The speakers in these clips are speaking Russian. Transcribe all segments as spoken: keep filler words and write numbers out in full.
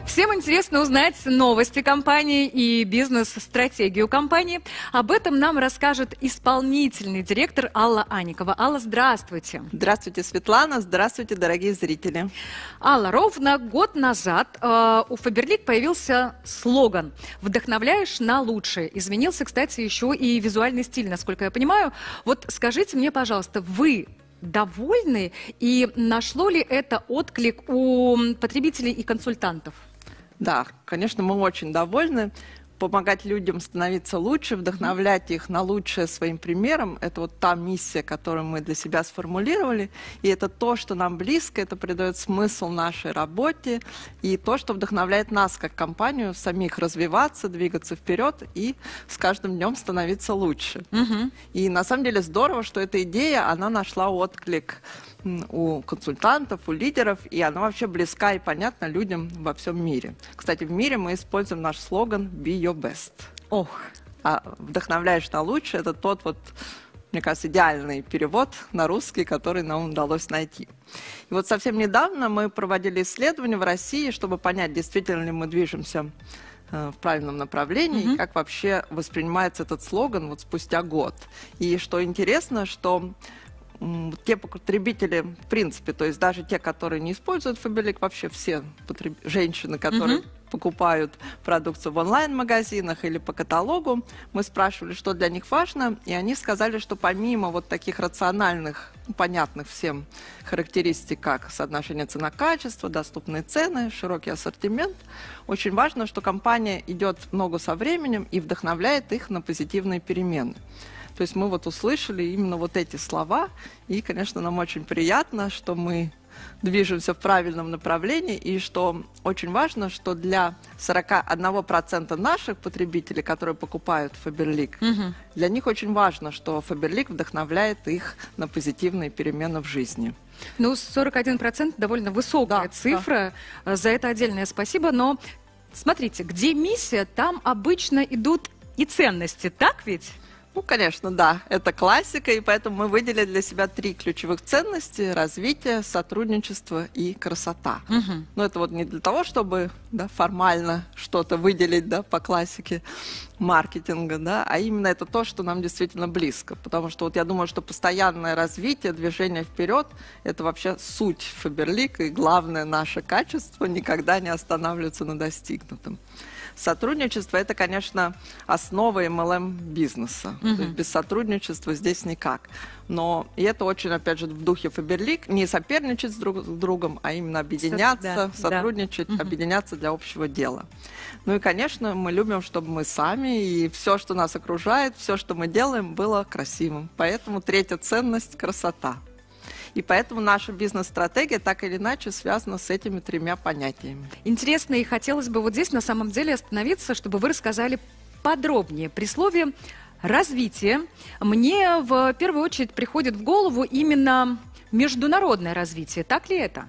Всем интересно узнать новости компании и бизнес-стратегию компании. Об этом нам расскажет исполнительный директор Алла Аникова. Алла, здравствуйте. Здравствуйте, Светлана. Здравствуйте, дорогие зрители. Алла, ровно год назад э, у Faberlic появился слоган «Вдохновляешь на лучшее». Изменился, кстати, еще и визуальный стиль, насколько я понимаю. Вот скажите мне, пожалуйста, вы довольны и нашло ли это отклик у потребителей и консультантов? Да, конечно, мы очень довольны. Помогать людям становиться лучше, вдохновлять их на лучшее своим примером. Это вот та миссия, которую мы для себя сформулировали. И это то, что нам близко, это придает смысл нашей работе. И то, что вдохновляет нас, как компанию, самих развиваться, двигаться вперед и с каждым днем становиться лучше. Угу. И на самом деле здорово, что эта идея, она нашла отклик у консультантов, у лидеров, и она вообще близка и понятна людям во всем мире. Кстати, в мире мы используем наш слоган «Be your best». Ох. А «Вдохновляешь на лучшее» — это тот вот, мне кажется, идеальный перевод на русский, который нам удалось найти. И вот совсем недавно мы проводили исследование в России, чтобы понять, действительно ли мы движемся в правильном направлении, mm-hmm. и как вообще воспринимается этот слоган вот спустя год. И что интересно, что те потребители, в принципе, то есть даже те, которые не используют Faberlic, вообще все потреб... женщины, которые mm-hmm. покупают продукцию в онлайн-магазинах или по каталогу, мы спрашивали, что для них важно, и они сказали, что помимо вот таких рациональных, понятных всем характеристик, как соотношение цена-качество, доступные цены, широкий ассортимент, очень важно, что компания идет в ногу со временем и вдохновляет их на позитивные перемены. То есть мы вот услышали именно вот эти слова, и, конечно, нам очень приятно, что мы движемся в правильном направлении, и что очень важно, что для сорока одного процента наших потребителей, которые покупают Faberlic, угу. для них очень важно, что Faberlic вдохновляет их на позитивные перемены в жизни. Ну, сорок один процент довольно высокая да, цифра, да. За это отдельное спасибо, но смотрите, где миссия, там обычно идут и ценности, так ведь? Ну, конечно, да, это классика, и поэтому мы выделили для себя три ключевых ценности: развитие, сотрудничество и красота. Угу. Но это вот не для того, чтобы да, формально что-то выделить да, по классике маркетинга, да, а именно это то, что нам действительно близко. Потому что вот я думаю, что постоянное развитие, движение вперед – это вообще суть Faberlic, и главное наше качество никогда не останавливаться на достигнутом. Сотрудничество – это, конечно, основа эм эл эм-бизнеса. Mm-hmm. То есть без сотрудничества здесь никак. Но и это очень, опять же, в духе Faberlic. Не соперничать с друг с другом, а именно объединяться, да, сотрудничать, да. объединяться для общего дела. Ну и, конечно, мы любим, чтобы мы сами и все, что нас окружает, все, что мы делаем, было красивым. Поэтому третья ценность – красота. И поэтому наша бизнес-стратегия так или иначе связана с этими тремя понятиями. Интересно, и хотелось бы вот здесь на самом деле остановиться, чтобы вы рассказали подробнее. При слове «развитие» мне в первую очередь приходит в голову именно международное развитие. Так ли это?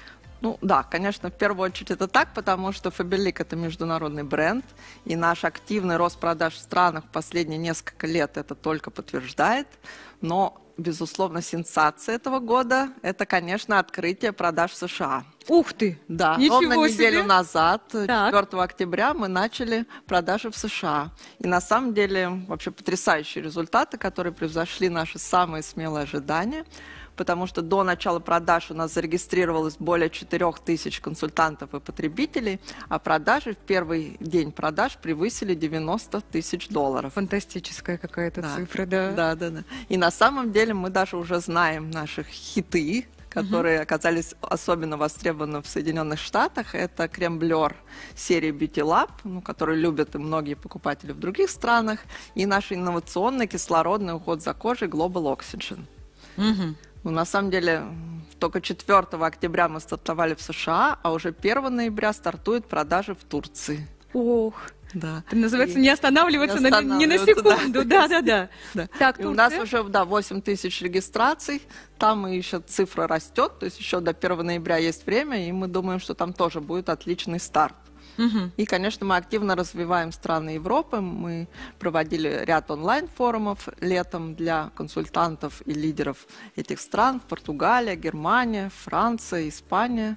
Ну да, конечно, в первую очередь это так, потому что Faberlic – это международный бренд, и наш активный рост продаж в странах в последние несколько лет это только подтверждает. Но, безусловно, сенсация этого года – это, конечно, открытие продаж в США. Ух ты! Да, Ничего ровно себе. неделю назад, так. четвёртого октября, мы начали продажи в США. И на самом деле вообще потрясающие результаты, которые превзошли наши самые смелые ожидания. Потому что до начала продаж у нас зарегистрировалось более четырёх тысяч консультантов и потребителей, а продажи в первый день продаж превысили девяносто тысяч долларов. Фантастическая какая-то да. цифра, да. Да, да, да. И на самом деле мы даже уже знаем наших хиты, которые uh-huh. оказались особенно востребованы в Соединенных Штатах. Это крем-блер серии Beauty Lab, ну, который любят и многие покупатели в других странах, и наш инновационный кислородный уход за кожей Global Oxygen. Uh-huh. Ну, на самом деле, только четвёртого октября мы стартовали в США, а уже первого ноября стартуют продажи в Турции. Ох, да. Это называется и не останавливаться, не, останавливаться на, ни на секунду. Да, да, да. да. Так, у нас уже да, восемь тысяч регистраций, там еще цифра растет, то есть еще до первого ноября есть время, и мы думаем, что там тоже будет отличный старт. Угу. И, конечно, мы активно развиваем страны Европы. Мы проводили ряд онлайн-форумов летом для консультантов и лидеров этих стран. Португалия, Германия, Франция, Испания.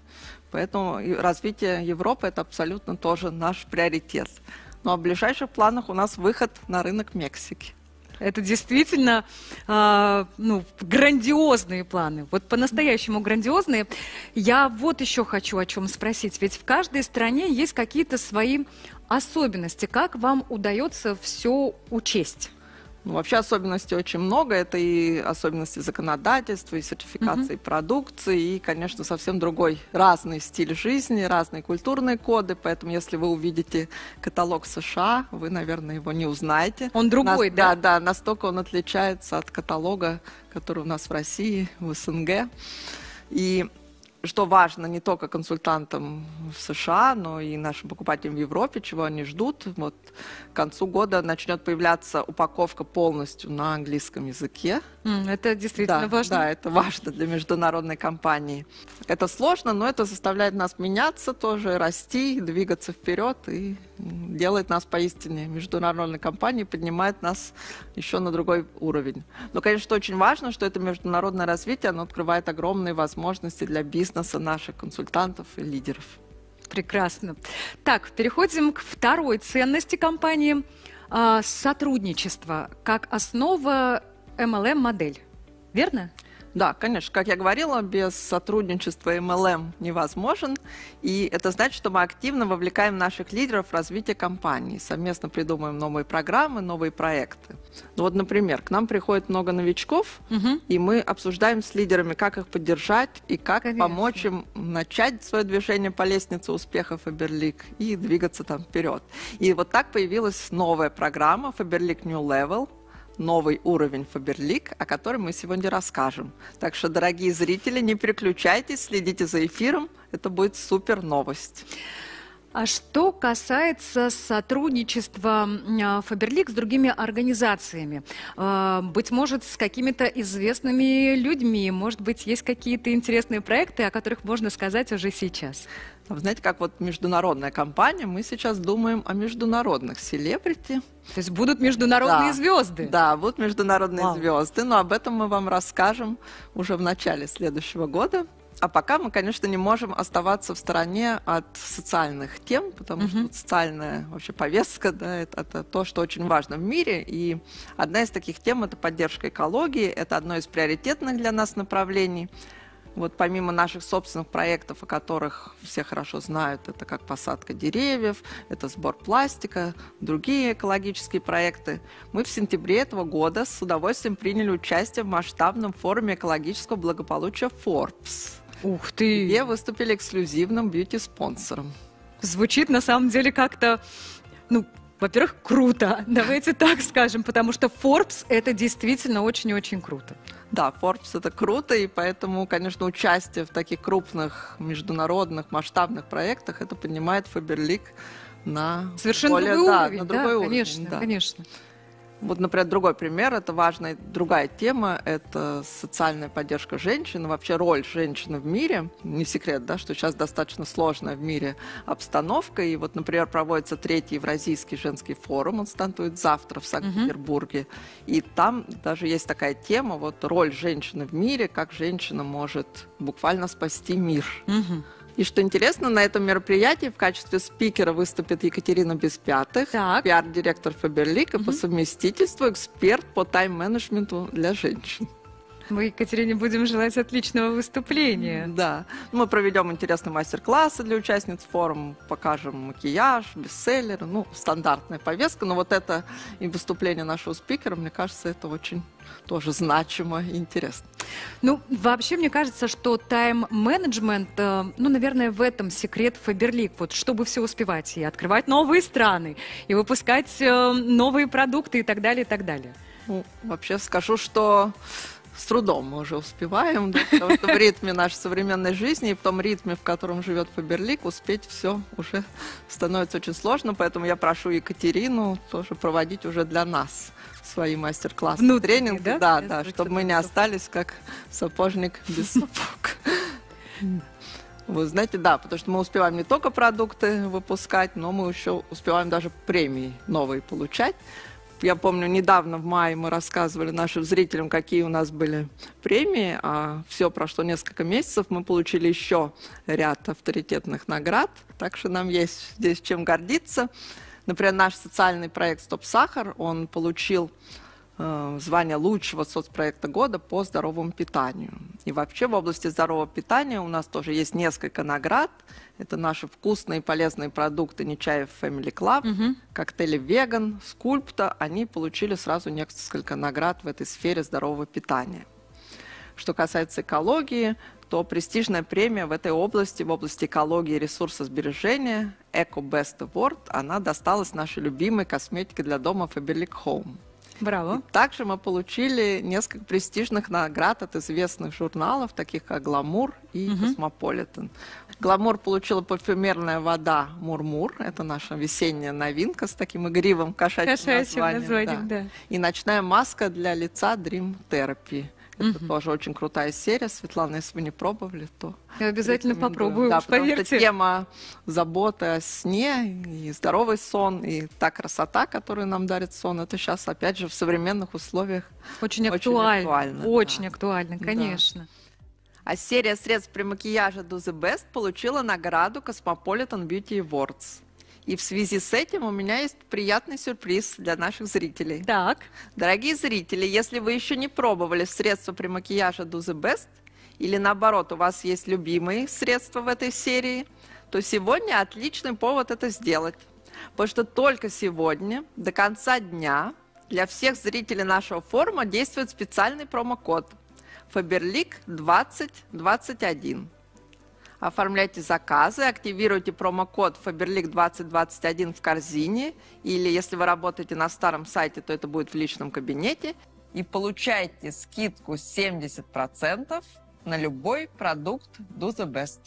Поэтому развитие Европы – это абсолютно тоже наш приоритет. Ну а в ближайших планах у нас выход на рынок Мексики. Это действительно э, ну, грандиозные планы, вот по-настоящему грандиозные. Я вот еще хочу о чем спросить, ведь в каждой стране есть какие-то свои особенности. Как вам удается все учесть? Ну, вообще особенностей очень много. Это и особенности законодательства, и сертификации mm-hmm. продукции, и, конечно, совсем другой разный стиль жизни, разные культурные коды. Поэтому, если вы увидите каталог США, вы, наверное, его не узнаете. Он другой, Нас, да? Да, да, настолько он отличается от каталога, который у нас в России, в СНГ. И что важно не только консультантам в США, но и нашим покупателям в Европе, чего они ждут. Вот к концу года начнет появляться упаковка полностью на английском языке. Mm, это действительно да, важно. Да, это важно для международной компании. Это сложно, но это заставляет нас меняться тоже, расти, двигаться вперед и делает нас поистине международной компанией, поднимает нас еще на другой уровень. Но, конечно, очень важно, что это международное развитие, оно открывает огромные возможности для бизнеса наших консультантов и лидеров. Прекрасно. Так, переходим к второй ценности компании – сотрудничество как основа эм эл эм-модель. Верно? Да, конечно. Как я говорила, без сотрудничества эм эл эм невозможен. И это значит, что мы активно вовлекаем наших лидеров в развитие компании. Совместно придумываем новые программы, новые проекты. Ну вот, например, к нам приходит много новичков, угу. и мы обсуждаем с лидерами, как их поддержать и как Конечно. помочь им начать свое движение по лестнице успеха Faberlic и двигаться там вперед. И вот так появилась новая программа Faberlic New Level, новый уровень Faberlic, о котором мы сегодня расскажем. Так что, дорогие зрители, не переключайтесь, следите за эфиром, это будет супер новость. А что касается сотрудничества Faberlic с другими организациями, быть может, с какими-то известными людьми, может быть, есть какие-то интересные проекты, о которых можно сказать уже сейчас? Вы знаете, как вот международная компания, мы сейчас думаем о международных селебрити. То есть будут международные да, звезды? Да, будут международные Вау. звезды, но об этом мы вам расскажем уже в начале следующего года. А пока мы, конечно, не можем оставаться в стороне от социальных тем, потому uh-huh. что социальная вообще повестка, да, это, это то, что очень важно в мире. И одна из таких тем – это поддержка экологии, это одно из приоритетных для нас направлений. Вот помимо наших собственных проектов, о которых все хорошо знают, это как посадка деревьев, это сбор пластика, другие экологические проекты, мы в сентябре этого года с удовольствием приняли участие в масштабном форуме экологического благополучия Forbes. Ух ты! Где выступили эксклюзивным бьюти-спонсором. Звучит на самом деле как-то, ну, во-первых, круто, давайте так скажем, потому что Forbes – это действительно очень-очень круто. Да, Forbes – это круто, и поэтому, конечно, участие в таких крупных международных масштабных проектах это поднимает Faberlic на совершенно более, другой да, уровень. На другой да, уровень. Конечно, да. конечно. Вот, например, другой пример, это важная другая тема, это социальная поддержка женщин, вообще роль женщины в мире. Не секрет, да, что сейчас достаточно сложная в мире обстановка. И вот, например, проводится третий Евразийский женский форум, он стартует завтра в Санкт-Петербурге. Uh-huh. И там даже есть такая тема, вот роль женщины в мире, как женщина может буквально спасти мир. Uh-huh. И что интересно, на этом мероприятии в качестве спикера выступит Екатерина Беспятых, пиар-директор Faberlic, и угу. по совместительству эксперт по тайм-менеджменту для женщин. Мы Екатерине будем желать отличного выступления. Да. Мы проведем интересные мастер-классы для участниц форума, покажем макияж, бестселлеры, ну, стандартная повестка. Но вот это и выступление нашего спикера, мне кажется, это очень тоже значимо и интересно. Ну, вообще, мне кажется, что тайм-менеджмент, ну, наверное, в этом секрет Faberlic. Вот, чтобы все успевать и открывать новые страны, и выпускать новые продукты и так далее, и так далее. Ну, вообще скажу, что с трудом мы уже успеваем, да, потому что в ритме нашей современной жизни и в том ритме, в котором живет Faberlic, успеть все уже становится очень сложно, поэтому я прошу Екатерину тоже проводить уже для нас свои мастер-классы, внутренние, тренинги, да, да, да, чтобы мы не остались как сапожник без сапог. Вы знаете, да, потому что мы успеваем не только продукты выпускать, но мы еще успеваем даже премии новые получать. Я помню, недавно в мае мы рассказывали нашим зрителям, какие у нас были премии, а все прошло несколько месяцев, мы получили еще ряд авторитетных наград, так что нам есть здесь чем гордиться. Например, наш социальный проект «Стоп Сахар», он получил э, звание лучшего соцпроекта года по здоровому питанию. И вообще в области здорового питания у нас тоже есть несколько наград. Это наши вкусные и полезные продукты Нечаев Family Club, угу. коктейли «Веган», «Скульпта». Они получили сразу несколько наград в этой сфере здорового питания. Что касается экологии, то престижная премия в этой области, в области экологии и ресурсосбережения Eco Best Award, она досталась нашей любимой косметике для дома Faberlic Home. Браво. И также мы получили несколько престижных наград от известных журналов, таких как «Гламур» и угу. «Космополитен». «Гламур» получила парфюмерная вода «Мурмур». Это наша весенняя новинка с таким игривым кошачьим, кошачьим названием. названием да. Да. И ночная маска для лица Dream Therapy. Это угу. тоже очень крутая серия. Светлана, если вы не пробовали, то я обязательно попробую, да, потому поверьте. Что тема заботы о сне и здоровый сон, и та красота, которую нам дарит сон, это сейчас, опять же, в современных условиях очень, очень актуально. актуально очень да. актуально, конечно. Да. А серия средств при макияже Do The Best получила награду Cosmopolitan Beauty Awards. И в связи с этим у меня есть приятный сюрприз для наших зрителей. Так. Дорогие зрители, если вы еще не пробовали средства при макияже Do The Best, или наоборот, у вас есть любимые средства в этой серии, то сегодня отличный повод это сделать. Потому что только сегодня, до конца дня, для всех зрителей нашего форума действует специальный промокод Faberlic двадцать двадцать один. Оформляйте заказы, активируйте промокод Faberlic двадцать двадцать один в корзине, или если вы работаете на старом сайте, то это будет в личном кабинете, и получайте скидку семьдесят процентов на любой продукт Do The Best.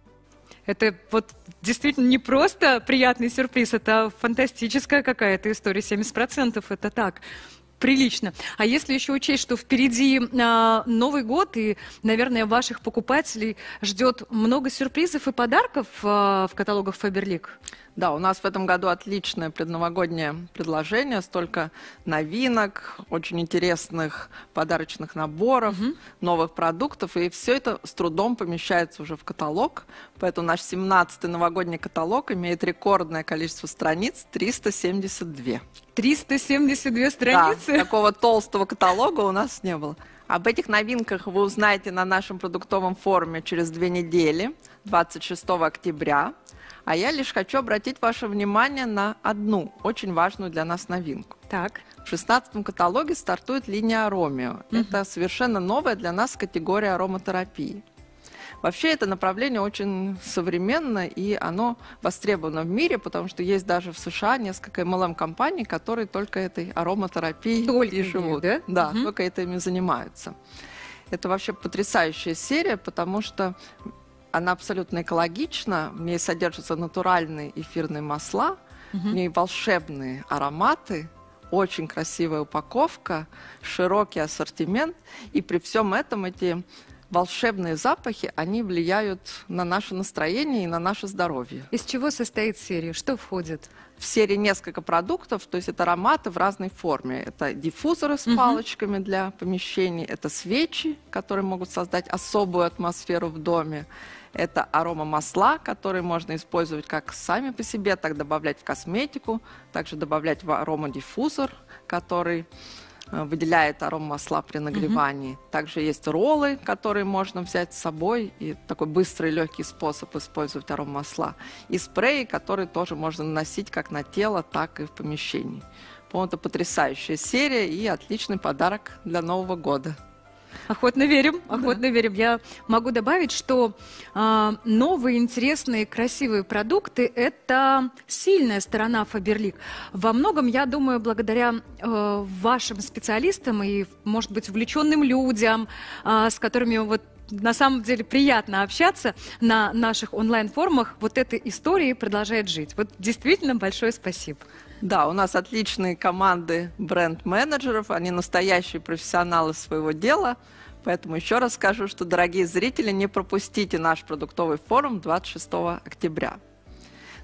Это вот действительно не просто приятный сюрприз, это фантастическая какая-то история, семьдесят процентов, это так. Прилично. А если еще учесть, что впереди а, Новый год, и, наверное, ваших покупателей ждет много сюрпризов и подарков а, в каталогах Faberlic? Да, у нас в этом году отличное предновогоднее предложение, столько новинок, очень интересных подарочных наборов, угу. новых продуктов, и все это с трудом помещается уже в каталог, поэтому наш семнадцатый новогодний каталог имеет рекордное количество страниц – триста семьдесят две. триста семьдесят две страницы? Да, такого толстого каталога у нас не было. Об этих новинках вы узнаете на нашем продуктовом форуме через две недели, двадцать шестого октября. А я лишь хочу обратить ваше внимание на одну очень важную для нас новинку. Так. В шестнадцатом каталоге стартует линия Аромио. Mm-hmm. Это совершенно новая для нас категория ароматерапии. Вообще это направление очень современно, и оно востребовано в мире, потому что есть даже в США несколько эм эл эм-компаний, которые только этой ароматерапией только и живут. Да, да угу. только этими занимаются. Это вообще потрясающая серия, потому что она абсолютно экологична, в ней содержатся натуральные эфирные масла, угу. в ней волшебные ароматы, очень красивая упаковка, широкий ассортимент, и при всем этом эти волшебные запахи, они влияют на наше настроение и на наше здоровье. Из чего состоит серия? Что входит? В серии несколько продуктов, то есть это ароматы в разной форме. Это диффузоры с угу. палочками для помещений, это свечи, которые могут создать особую атмосферу в доме. Это аромамасла, которые можно использовать как сами по себе, так добавлять в косметику, также добавлять в аромадиффузор, который выделяет аромамасла при нагревании. Mm-hmm. Также есть роллы, которые можно взять с собой, и такой быстрый легкий способ использовать аромамасла. И спреи, которые тоже можно наносить как на тело, так и в помещении. По-моему, это потрясающая серия и отличный подарок для Нового года. Охотно верим, охотно да. верим. Я могу добавить, что э, новые, интересные, красивые продукты – это сильная сторона Faberlic. Во многом, я думаю, благодаря э, вашим специалистам и, может быть, увлеченным людям, э, с которыми вот на самом деле приятно общаться на наших онлайн-форумах, вот эта история продолжает жить. Вот действительно большое спасибо. Да, у нас отличные команды бренд-менеджеров, они настоящие профессионалы своего дела, поэтому еще раз скажу, что, дорогие зрители, не пропустите наш продуктовый форум двадцать шестого октября.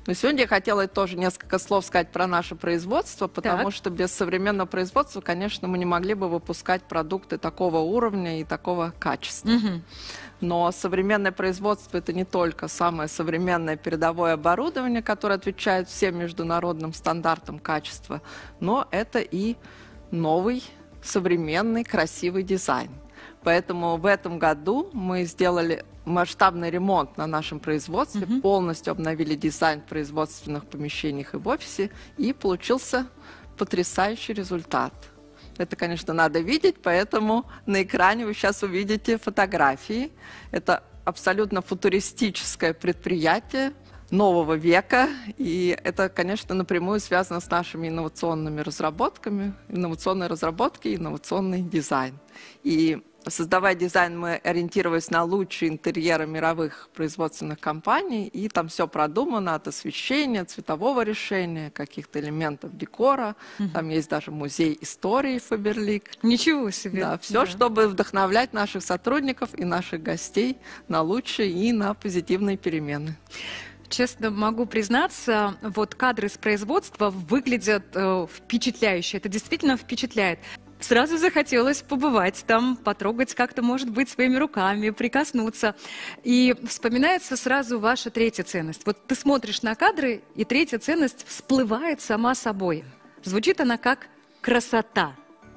Но сегодня я хотела тоже несколько слов сказать про наше производство, потому Так. что без современного производства, конечно, мы не могли бы выпускать продукты такого уровня и такого качества. Мгм. Но современное производство – это не только самое современное передовое оборудование, которое отвечает всем международным стандартам качества, но это и новый, современный, красивый дизайн. Поэтому в этом году мы сделали масштабный ремонт на нашем производстве, Мгм. полностью обновили дизайн в производственных помещениях и в офисе, и получился потрясающий результат. Это, конечно, надо видеть, поэтому на экране вы сейчас увидите фотографии. Это абсолютно футуристическое предприятие нового века, и это, конечно, напрямую связано с нашими инновационными разработками, инновационные разработки, инновационный дизайн. И создавая дизайн, мы ориентировались на лучшие интерьеры мировых производственных компаний, и там все продумано от освещения, цветового решения, каких-то элементов декора. Мгм. Там есть даже музей истории Фаберлик. Ничего себе. Да, все, чтобы вдохновлять наших сотрудников и наших гостей на лучшие и на позитивные перемены. Честно могу признаться, вот кадры с производства выглядят э, впечатляюще. Это действительно впечатляет. Сразу захотелось побывать там, потрогать как-то, может быть, своими руками, прикоснуться. И вспоминается сразу ваша третья ценность. Вот ты смотришь на кадры, и третья ценность всплывает сама собой. Звучит она как красота.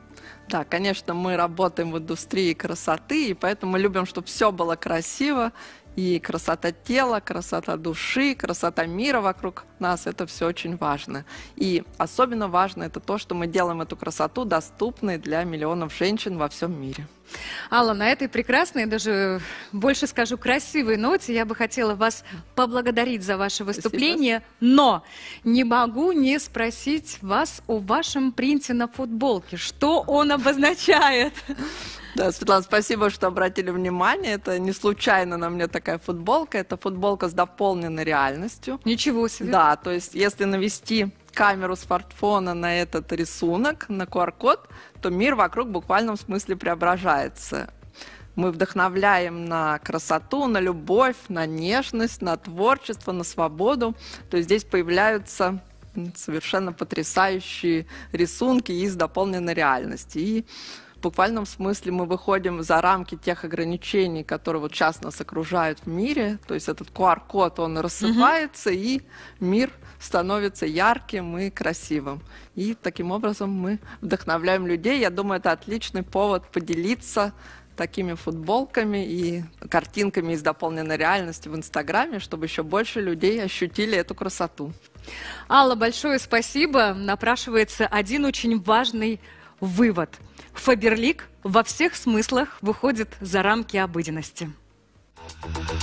Да, конечно, мы работаем в индустрии красоты, и поэтому мы любим, чтобы все было красиво. И красота тела, красота души, красота мира вокруг нас – это все очень важно. И особенно важно это то, что мы делаем эту красоту доступной для миллионов женщин во всем мире. Алла, на этой прекрасной, даже больше скажу, красивой ноте я бы хотела вас поблагодарить за ваше выступление, но не могу не спросить вас о вашем принте на футболке. Что он обозначает? Да, Светлана, спасибо, что обратили внимание. Это не случайно на мне такая футболка. Это футболка с дополненной реальностью. Ничего себе. Да, то есть если навести камеру смартфона на этот рисунок, на ку ар код, то мир вокруг в буквальном смысле преображается. Мы вдохновляем на красоту, на любовь, на нежность, на творчество, на свободу. То есть здесь появляются совершенно потрясающие рисунки из дополненной реальности. И в буквальном смысле мы выходим за рамки тех ограничений, которые вот сейчас нас окружают в мире. То есть этот ку ар код, он рассыпается, mm-hmm. и мир становится ярким и красивым. И таким образом мы вдохновляем людей. Я думаю, это отличный повод поделиться такими футболками и картинками из дополненной реальности в Инстаграме, чтобы еще больше людей ощутили эту красоту. Алла, большое спасибо. Напрашивается один очень важный вывод. Фаберлик во всех смыслах выходит за рамки обыденности.